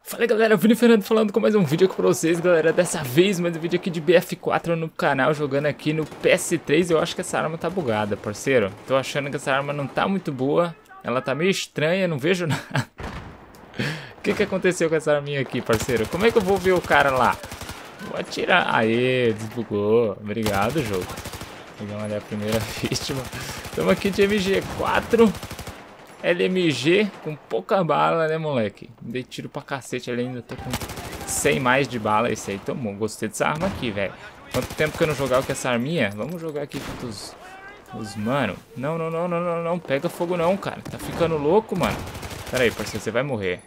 Fala galera, Vini Fernando falando com mais um vídeo aqui pra vocês, galera. Dessa vez, mais um vídeo aqui de BF4 no canal, jogando aqui no PS3. Eu acho que essa arma tá bugada, parceiro. Tô achando que essa arma não tá muito boa. Ela tá meio estranha, não vejo nada. O que aconteceu com essa arminha aqui, parceiro? Como é que eu vou ver o cara lá? Vou atirar. Aê, desbugou. Obrigado, jogo. Pegamos ali a primeira vítima. Estamos aqui de MG4. LMG com pouca bala, né, moleque? Dei tiro pra cacete ali, ainda tô com 100 mais de bala. Esse aí tomou. Gostei dessa arma aqui, velho. Quanto tempo que eu não jogava com essa arminha? Vamos jogar aqui com os mano. Não. Pega fogo não, cara. Tá ficando louco, mano. Pera aí, parceiro, você vai morrer.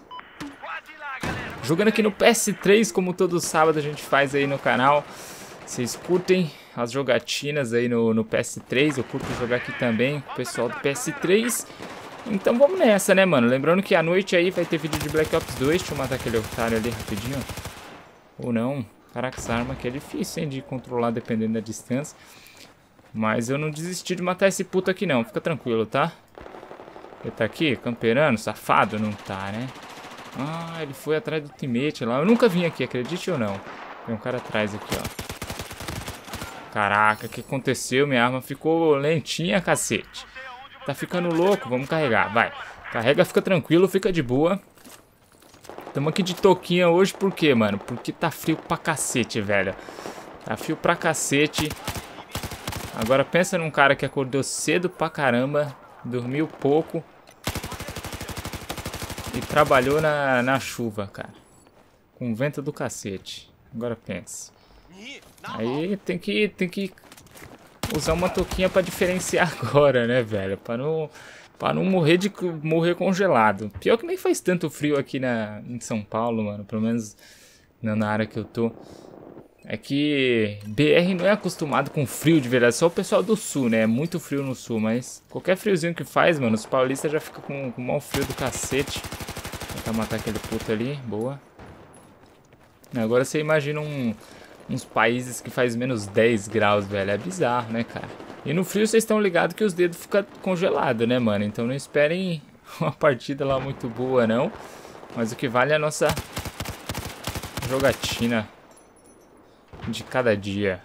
Jogando aqui no PS3, como todo sábado a gente faz aí no canal. Vocês curtem as jogatinas aí no PS3. Eu curto jogar aqui também com o pessoal do PS3. Então vamos nessa, né, mano? Lembrando que à noite aí vai ter vídeo de Black Ops 2. Deixa eu matar aquele otário ali rapidinho. Ou não. Caraca, essa arma aqui é difícil, hein, de controlar dependendo da distância. Mas eu não desisti de matar esse puto aqui não. Fica tranquilo, tá? Ele tá aqui, camperando, safado? Não tá, né? Ah, ele foi atrás do teammate lá. Eu nunca vim aqui, acredite ou não. Tem um cara atrás aqui, ó. Caraca, o que aconteceu? Minha arma ficou lentinha, cacete. Tá ficando louco, vamos carregar, vai. Carrega, fica tranquilo, fica de boa. Tamo aqui de touquinha hoje, por quê, mano? Porque tá frio pra cacete, velho. Tá frio pra cacete. Agora pensa num cara que acordou cedo pra caramba, dormiu pouco e trabalhou na chuva, cara. Com vento do cacete. Agora pense. Aí tem que usar uma touquinha pra diferenciar agora, né, velho? Pra não morrer congelado. Pior que nem faz tanto frio aqui em São Paulo, mano. Pelo menos na área que eu tô. É que BR não é acostumado com frio de verdade. Só o pessoal do sul, né? É muito frio no sul. Mas qualquer friozinho que faz, mano, os paulistas já ficam com mau frio do cacete. Vou tentar matar aquele puto ali. Boa. Agora você imagina uns países que faz menos 10 graus, velho. É bizarro, né, cara? E no frio vocês estão ligados que os dedos ficam congelados, né, mano? Então não esperem uma partida lá muito boa, não. Mas o que vale é a nossa jogatina de cada dia.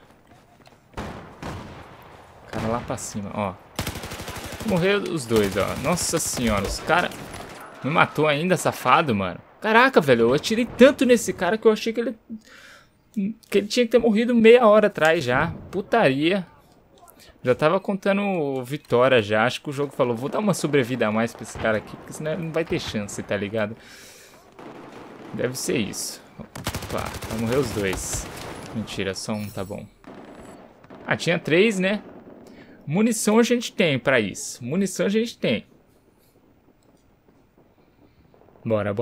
Cara lá pra cima, ó. Morreu os dois, ó. Nossa senhora, os caras me matou ainda, safado, mano. Caraca, velho, eu atirei tanto nesse cara que eu achei que ele tinha que ter morrido meia hora atrás já. Putaria. Já tava contando vitória já. Acho que o jogo falou, vou dar uma sobrevida a mais pra esse cara aqui, porque senão não vai ter chance, tá ligado? Deve ser isso. Opa, vai morrer os dois. Mentira, só um, tá bom. Ah, tinha 3, né? Munição a gente tem pra isso. Munição a gente tem. Bora.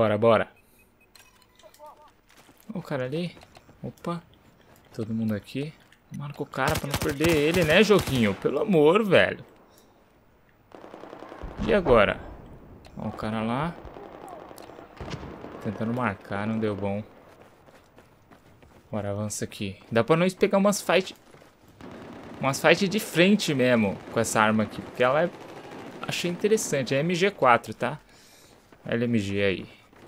O cara ali. Opa. Todo mundo aqui. Marca o cara pra não perder ele, né, joguinho? Pelo amor, velho. E agora? Ó, o cara lá. Tentando marcar, não deu bom. Bora, avança aqui. Dá pra nós pegar umas fight de frente mesmo com essa arma aqui. Porque ela é... Achei interessante. É MG4, tá? LMG aí.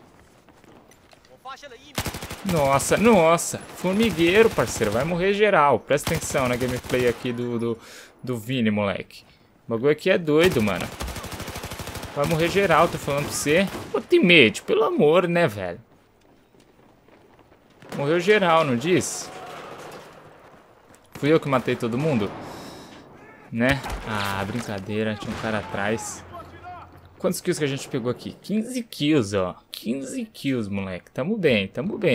Nossa. Formigueiro, parceiro. Vai morrer geral. Presta atenção na gameplay aqui do Vini, moleque. O bagulho aqui é doido, mano. Vai morrer geral, tô falando pra você. Ô, teammate, pelo amor, né, velho? Morreu geral, não disse? Fui eu que matei todo mundo? Né? Ah, brincadeira. Tinha um cara atrás. Quantos kills que a gente pegou aqui? 15 kills, ó. 15 kills, moleque. Tamo bem.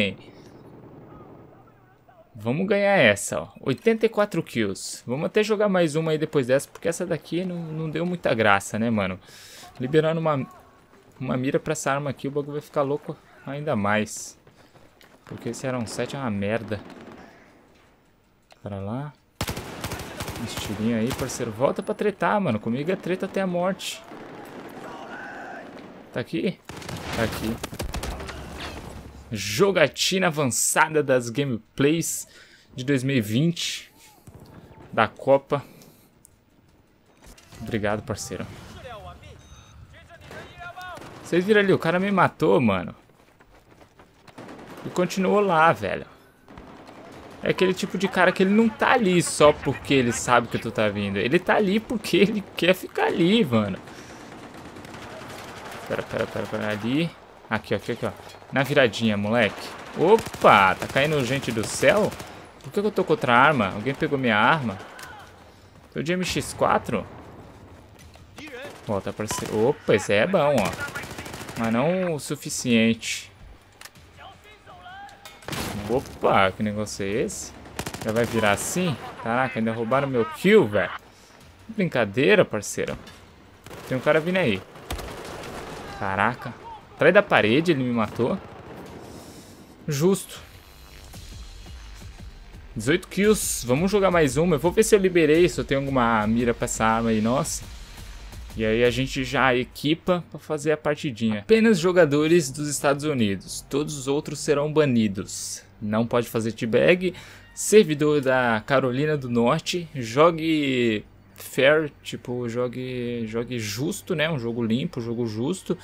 Vamos ganhar essa, ó. 84 kills. Vamos até jogar mais uma aí depois dessa, porque essa daqui não deu muita graça, né, mano? Liberando uma mira pra essa arma aqui, o bagulho vai ficar louco ainda mais. Porque esse Aeron 7 é uma merda. Para lá. Um estilinho aí, parceiro. Volta pra tretar, mano. Comigo é treta até a morte. Tá aqui? Tá aqui. Jogatina avançada das gameplays de 2020. Da Copa. Obrigado, parceiro. Vocês viram ali, o cara me matou, mano. E continuou lá, velho. É aquele tipo de cara que ele não tá ali só porque ele sabe que tu tá vindo. Ele tá ali porque ele quer ficar ali, mano. Pera, ali. Aqui, ó. Na viradinha, moleque. Opa, tá caindo gente do céu? Por que eu tô com outra arma? Alguém pegou minha arma? Tô de MX4? Ó, tá parecendo... Opa, esse aí é bom, ó. Mas não o suficiente. Opa, que negócio é esse? Já vai virar assim? Caraca, ainda roubaram meu kill, velho. Brincadeira, parceiro. Tem um cara vindo aí. Caraca. Atrás da parede ele me matou. Justo. 18 kills. Vamos jogar mais uma. Eu vou ver se eu liberei, se eu tenho alguma mira pra essa arma aí, nossa. E aí a gente já equipa pra fazer a partidinha. Apenas jogadores dos Estados Unidos. Todos os outros serão banidos. Não pode fazer teabag. Servidor da Carolina do Norte. Jogue fair, tipo, jogue justo, né? Um jogo limpo, um jogo justo.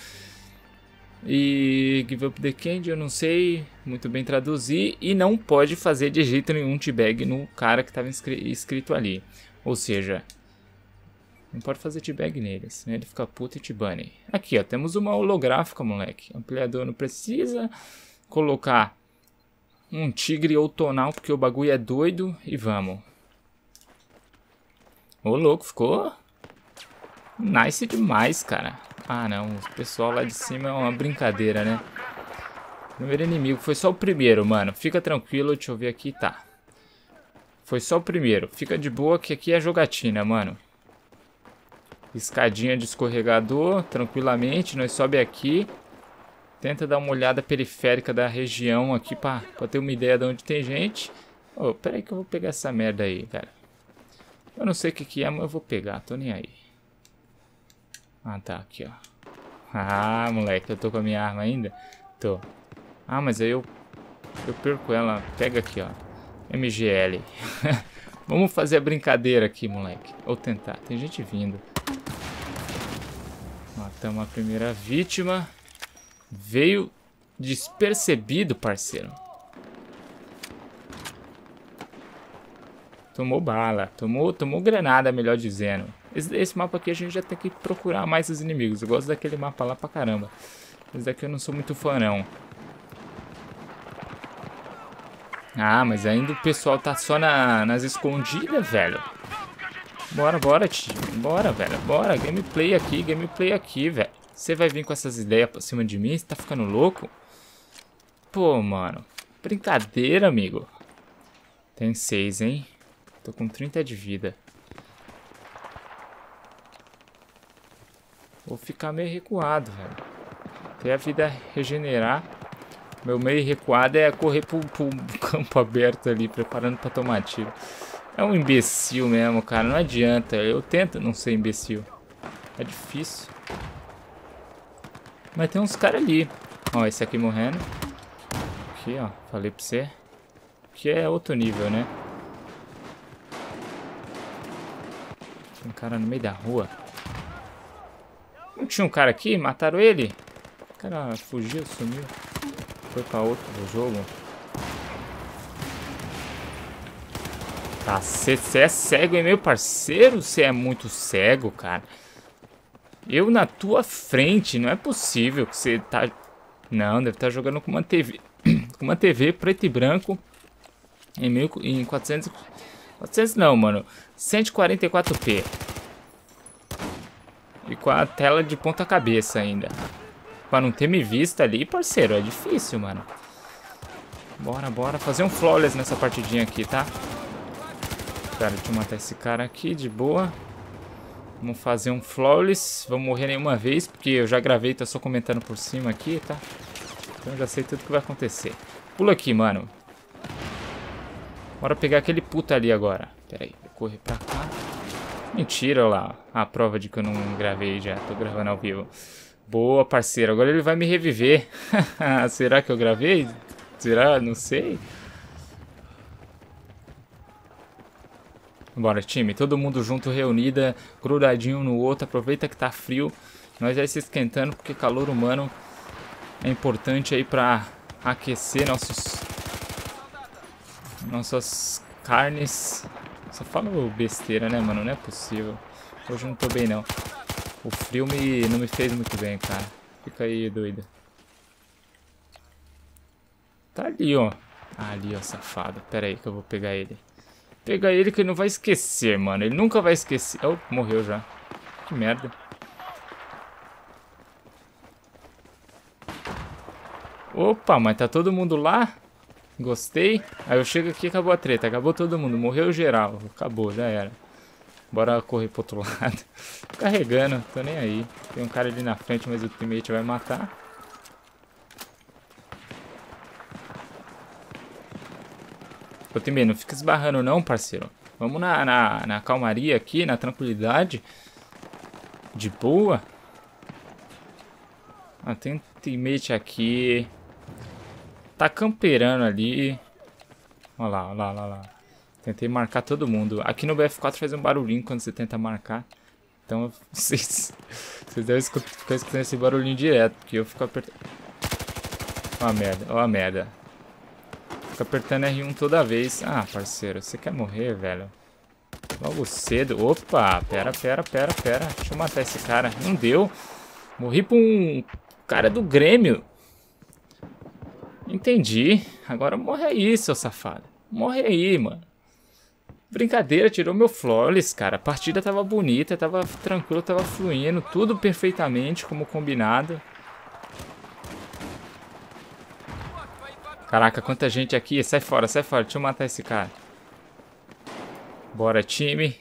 E give up the candy, eu não sei muito bem traduzir. E não pode fazer de jeito nenhum teabag no cara que estava escrito ali. Ou seja, não pode fazer teabag neles, senão ele fica puto e te bane. Aqui, ó, temos uma holográfica, moleque. Ampliador não precisa. Colocar um tigre ou tonal, porque o bagulho é doido. E vamos. Ô, louco, ficou nice demais, cara. Ah, não, o pessoal lá de cima é uma brincadeira, né? Primeiro inimigo, foi só o primeiro, mano. Fica tranquilo, deixa eu ver aqui, tá. Foi só o primeiro, fica de boa que aqui é jogatina, mano. Escadinha de escorregador, tranquilamente, nós sobe aqui. Tenta dar uma olhada periférica da região aqui pra ter uma ideia de onde tem gente. Ô, pera aí que eu vou pegar essa merda aí, cara. Eu não sei o que é, mas eu vou pegar, tô nem aí. Ah, tá, aqui, ó. Ah, moleque, eu tô com a minha arma ainda? Tô. Ah, mas aí eu perco ela. Pega aqui, ó. MGL. Vamos fazer a brincadeira aqui, moleque. Ou tentar, tem gente vindo. Matamos a primeira vítima. Veio despercebido, parceiro. Tomou bala. Tomou granada, melhor dizendo. Esse mapa aqui a gente já tem que procurar mais os inimigos. Eu gosto daquele mapa lá pra caramba. Esse daqui eu não sou muito fã, não. Ah, mas ainda o pessoal tá só nas escondidas, velho. Bora, tio. Bora, velho. Bora. Gameplay aqui, velho. Você vai vir com essas ideias pra cima de mim? Você tá ficando louco? Pô, mano. Brincadeira, amigo. Tem 6, hein? Tô com 30 de vida. Vou ficar meio recuado, velho. Até a vida regenerar. Meu meio recuado é correr pro campo aberto ali, preparando pra tomar tiro. É um imbecil mesmo, cara. Não adianta. Eu tento não ser imbecil. É difícil. Mas tem uns caras ali. Ó, esse aqui morrendo. Aqui, ó. Falei pra você. Que é outro nível, né? Tem um cara no meio da rua. Não tinha um cara aqui? Mataram ele? O cara fugiu, sumiu. Foi pra outro jogo. Tá, você é cego, hein, meu parceiro? Você é muito cego, cara. Eu na tua frente, não é possível que você tá... Não, deve estar jogando com uma TV. Com uma TV preto e branco. Em 400... 400 não, mano. 144p. E com a tela de ponta cabeça ainda. Pra não ter me visto ali, parceiro, é difícil, mano. Bora fazer um flawless nessa partidinha aqui, tá? Cara, deixa eu matar esse cara aqui de boa. Vamos fazer um flawless. Vamos morrer nenhuma vez, porque eu já gravei, tô só comentando por cima aqui, tá? Então eu já sei tudo que vai acontecer. Pula aqui, mano. Bora pegar aquele puta ali agora. Pera aí, vou correr pra cá. Mentira, olha lá. A prova de que eu não gravei já. Tô gravando ao vivo. Boa, parceiro. Agora ele vai me reviver. Será que eu gravei? Será? Não sei. Bora, time. Todo mundo junto, reunida, grudadinho um no outro. Aproveita que tá frio. Nós já se esquentando, porque calor humano é importante aí pra aquecer nossas carnes. Só falo besteira, né, mano? Não é possível. Hoje eu não tô bem, não. O frio não me fez muito bem, cara. Fica aí, doido. Tá ali, ó. Ah, ali, ó, safado. Pera aí que eu vou pegar ele. Pega ele que ele não vai esquecer, mano. Ele nunca vai esquecer. Oh, morreu já. Que merda. Opa, mas tá todo mundo lá? Gostei. Aí eu chego aqui e acabou a treta. Acabou todo mundo. Morreu geral. Acabou, já era. Bora correr pro outro lado. Carregando, tô nem aí. Tem um cara ali na frente, mas o teammate vai matar. Ô teammate, não fica esbarrando não, parceiro. Vamos na calmaria aqui, na tranquilidade. De boa. Ah, tem um teammate aqui. Tá camperando ali. Olha lá, olha lá, olha lá. Tentei marcar todo mundo. Aqui no BF4 faz um barulhinho quando você tenta marcar. Então vocês devem ficar escutando esse barulhinho direto. Porque eu fico apertando. Ó a merda, ó a merda. Fico apertando R1 toda vez. Ah, parceiro, você quer morrer, velho? Logo cedo. Opa, pera. Deixa eu matar esse cara. Não deu. Morri pra um cara do Grêmio. Entendi. Agora morre aí, seu safado. Morre aí, mano. Brincadeira, tirou meu flawless, cara. A partida tava bonita, tava tranquilo, tava fluindo. Tudo perfeitamente como combinado. Caraca, quanta gente aqui. Sai fora, sai fora. Deixa eu matar esse cara. Bora, time.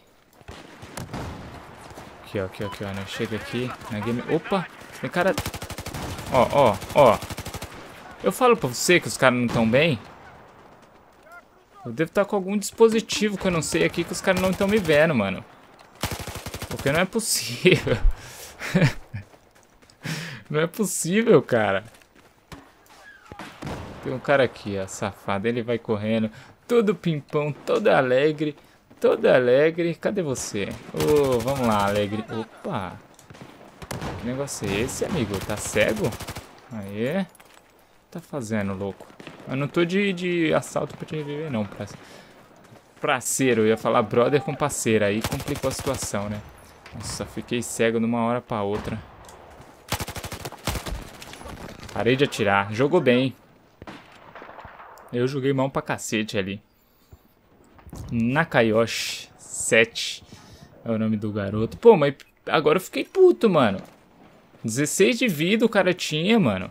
Aqui, ó, né? Chega aqui na game. Opa, tem cara... Ó. Eu falo pra você que os caras não estão bem. Eu devo estar com algum dispositivo que eu não sei aqui que os caras não estão me vendo, mano. Porque não é possível. Não é possível, cara. Tem um cara aqui, ó, safado. Ele vai correndo, todo pimpão, todo alegre. Todo alegre. Cadê você? Ô, vamos lá, alegre. Opa. Que negócio é esse, amigo? Tá cego? Aê. Tá fazendo, louco? Eu não tô de assalto pra te reviver, não, parceiro. Eu ia falar brother com parceira. Aí complicou a situação, né? Nossa, fiquei cego de uma hora pra outra. Parei de atirar. Jogou bem. Eu joguei mal pra cacete ali. Nakayoshi 7 é o nome do garoto. Pô, mas agora eu fiquei puto, mano. 16 de vida o cara tinha, mano.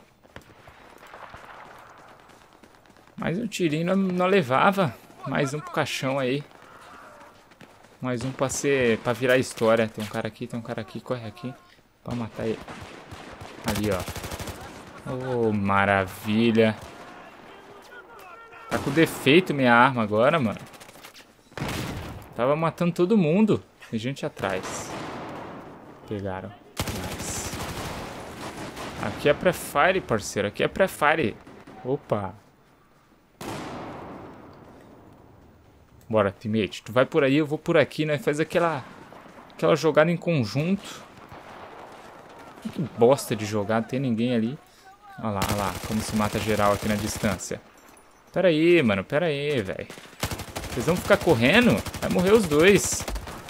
Mais um tirinho não levava. Mais um pro caixão aí. Mais um pra virar história. Tem um cara aqui, corre aqui. Pra matar ele. Ali, ó. Oh, maravilha. Tá com defeito minha arma agora, mano. Tava matando todo mundo. Tem gente atrás. Pegaram. Nice. Aqui é pré-fire, parceiro. Aqui é pré-fire. Opa. Bora, teammate. Tu vai por aí, eu vou por aqui, né? Faz aquela jogada em conjunto. Que bosta de jogar, não tem ninguém ali. Olha lá, como se mata geral aqui na distância. Pera aí, mano, pera aí, velho. Vocês vão ficar correndo? Vai morrer os dois.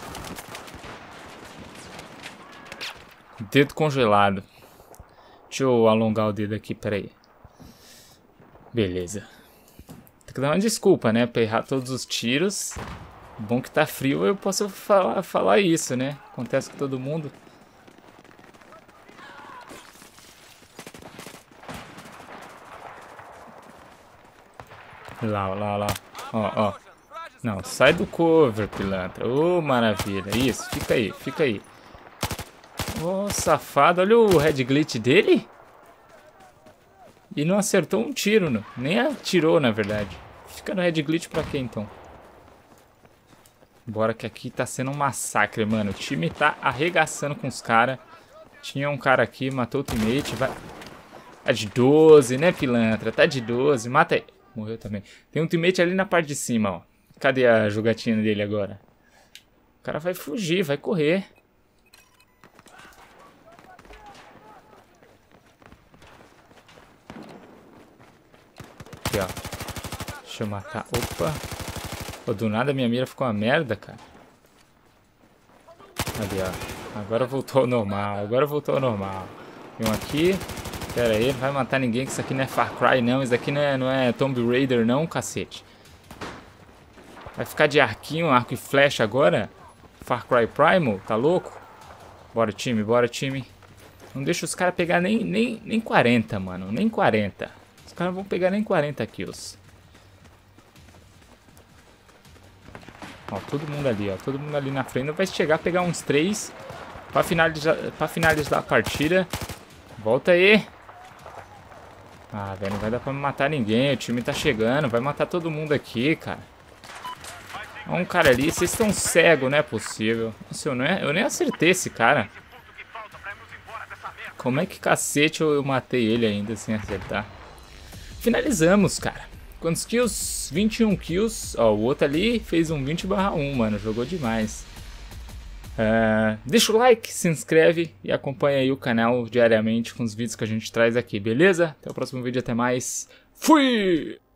Dedo congelado. Deixa eu alongar o dedo aqui, pera aí. Beleza. Tem que dar uma desculpa, né? Pra errar todos os tiros. Bom que tá frio, eu posso falar isso, né? Acontece com todo mundo. Lá. Ó. Não, sai do cover, pilantra. Ô, maravilha. Isso, fica aí. Ô, safado. Olha o red glitch dele. E não acertou um tiro, né? Nem atirou, na verdade. Fica no red glitch pra quê, então? Bora que aqui tá sendo um massacre, mano. O time tá arregaçando com os caras. Tinha um cara aqui, matou o teammate. Vai... Tá de 12, né, pilantra? Tá de 12. Mata aí. Morreu também. Tem um teammate ali na parte de cima, ó. Cadê a jogatina dele agora? O cara vai fugir, vai correr. Aqui, ó. Deixa eu matar. Opa. Pô, do nada minha mira ficou uma merda, cara. Ali, ó. Agora voltou ao normal. Agora voltou ao normal. Tem um aqui. Pera aí, não vai matar ninguém, que isso aqui não é Far Cry, não. Isso aqui não é Tomb Raider, não, cacete. Vai ficar de arquinho, arco e flecha agora? Far Cry Primal? Tá louco? Bora, time, bora, time. Não deixa os caras pegar nem 40, mano. Nem 40. Os caras vão pegar nem 40 kills. Ó, todo mundo ali, ó. Todo mundo ali na frente. Vai chegar a pegar uns 3 pra finalizar a partida. Volta aí. Ah, velho, não vai dar pra matar ninguém. O time tá chegando. Vai matar todo mundo aqui, cara. Ó, um cara ali. Vocês estão cegos, não é possível. Nossa, eu nem acertei esse cara. Como é que cacete eu matei ele ainda sem acertar? Finalizamos, cara. Quantos kills? 21 kills. Ó, o outro ali fez um 20/1, mano. Jogou demais. Deixa o like, se inscreve e acompanha aí o canal diariamente com os vídeos que a gente traz aqui, beleza? Até o próximo vídeo, até mais. Fui!